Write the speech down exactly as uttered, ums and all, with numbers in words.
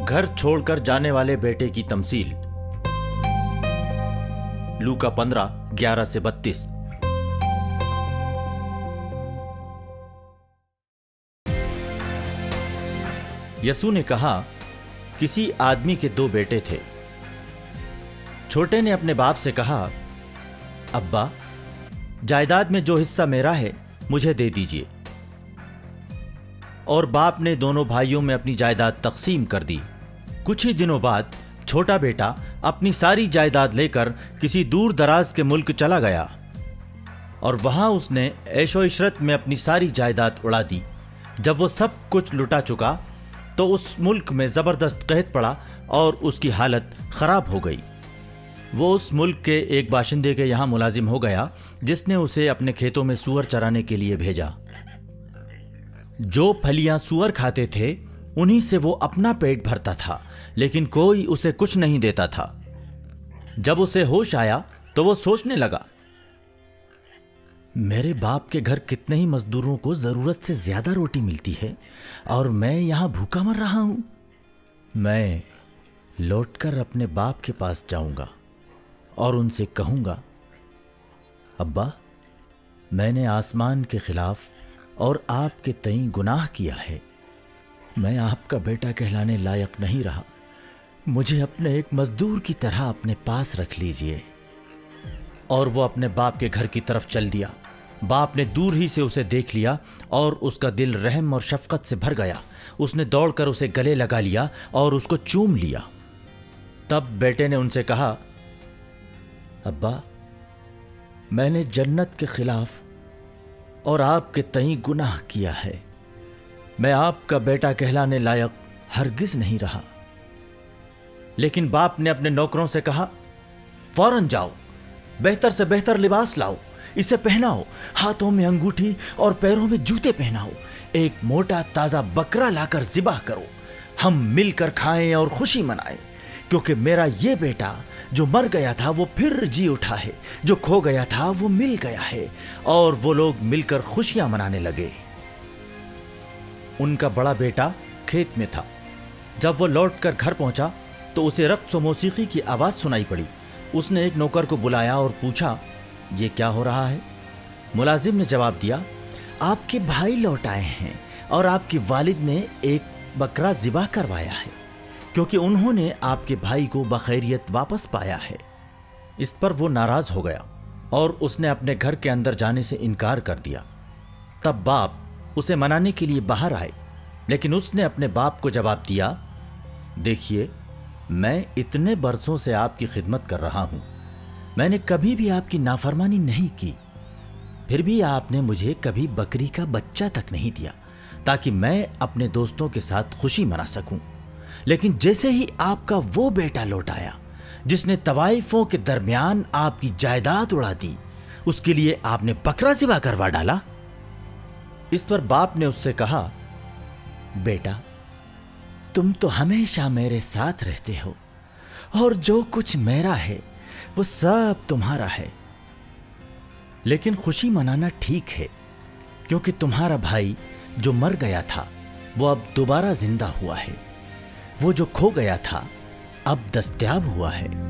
घर छोड़कर जाने वाले बेटे की तमसील। लूका पंद्रह ग्यारह से बत्तीस। यसू ने कहा, किसी आदमी के दो बेटे थे। छोटे ने अपने बाप से कहा, अब्बा, जायदाद में जो हिस्सा मेरा है मुझे दे दीजिए। और बाप ने दोनों भाइयों में अपनी जायदाद तकसीम कर दी। कुछ ही दिनों बाद छोटा बेटा अपनी सारी जायदाद लेकर किसी दूर दराज के मुल्क चला गया और वहां उसने ऐशो इशरत में अपनी सारी जायदाद उड़ा दी। जब वो सब कुछ लुटा चुका तो उस मुल्क में जबरदस्त कहत पड़ा और उसकी हालत खराब हो गई। वो उस मुल्क के एक बाशिंदे के यहां मुलाजिम हो गया, जिसने उसे अपने खेतों में सूअर चराने के लिए भेजा। जो फलियां सूअर खाते थे उन्हीं से वो अपना पेट भरता था, लेकिन कोई उसे कुछ नहीं देता था। जब उसे होश आया तो वो सोचने लगा, मेरे बाप के घर कितने ही मजदूरों को जरूरत से ज्यादा रोटी मिलती है और मैं यहां भूखा मर रहा हूं। मैं लौटकर अपने बाप के पास जाऊंगा और उनसे कहूंगा, अब्बा, मैंने आसमान के खिलाफ और आपके तईं गुनाह किया है। मैं आपका बेटा कहलाने लायक नहीं रहा। मुझे अपने एक मजदूर की तरह अपने पास रख लीजिए। और वो अपने बाप के घर की तरफ चल दिया। बाप ने दूर ही से उसे देख लिया और उसका दिल रहम और शफकत से भर गया। उसने दौड़कर उसे गले लगा लिया और उसको चूम लिया। तब बेटे ने उनसे कहा, अब्बा, मैंने जन्नत के खिलाफ और आपके तईं गुनाह किया है। मैं आपका बेटा कहलाने लायक हरगिज नहीं रहा। लेकिन बाप ने अपने नौकरों से कहा, फौरन जाओ, बेहतर से बेहतर लिबास लाओ, इसे पहनाओ, हाथों में अंगूठी और पैरों में जूते पहनाओ, एक मोटा ताजा बकरा लाकर ज़िबा करो, हम मिलकर खाएं और खुशी मनाएं, क्योंकि मेरा ये बेटा जो मर गया था वो फिर जी उठा है, जो खो गया था वो मिल गया है। और वो लोग मिलकर खुशियां मनाने लगे। उनका बड़ा बेटा खेत में था। जब वो लौटकर घर पहुंचा तो उसे रक्स व मौसीकी की आवाज सुनाई पड़ी। उसने एक नौकर को बुलाया और पूछा, ये क्या हो रहा है? मुलाजिम ने जवाब दिया, आपके भाई लौट आए हैं और आपके वालिद ने एक बकरा ज़िबा करवाया है, क्योंकि उन्होंने आपके भाई को बखैरियत वापस पाया है। इस पर वो नाराज हो गया और उसने अपने घर के अंदर जाने से इनकार कर दिया। तब बाप उसे मनाने के लिए बाहर आए, लेकिन उसने अपने बाप को जवाब दिया, देखिए, मैं इतने बरसों से आपकी खिदमत कर रहा हूं, मैंने कभी भी आपकी नाफरमानी नहीं की, फिर भी आपने मुझे कभी बकरी का बच्चा तक नहीं दिया ताकि मैं अपने दोस्तों के साथ खुशी मना सकूं। लेकिन जैसे ही आपका वो बेटा लौट आया जिसने तवाइफों के दरमियान आपकी जायदाद उड़ा दी, उसके लिए आपने बकरा ज़िबा करवा डाला। इस पर बाप ने उससे कहा, बेटा, तुम तो हमेशा मेरे साथ रहते हो और जो कुछ मेरा है वो सब तुम्हारा है। लेकिन खुशी मनाना ठीक है, क्योंकि तुम्हारा भाई जो मर गया था वो अब दोबारा जिंदा हुआ है, वो जो खो गया था अब दस्तयाब हुआ है।